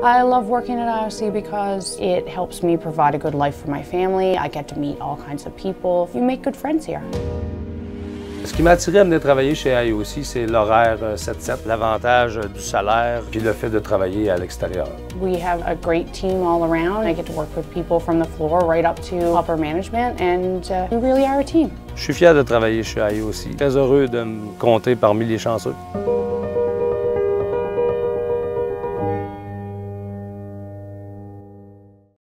I love working at IOC because it helps me provide a good life for my family. I get to meet all kinds of people. You make good friends here. Ce qui m'a attiré à venir travailler chez IOC, c'est l'horaire 7-7, l'avantage du salaire, puis le fait de travailler à l'extérieur. We have a great team all around. I get to work with people from the floor right up to upper management, and we really are a team. Je suis fier de travailler chez IOC. Très heureux de me compter parmi les chanceux.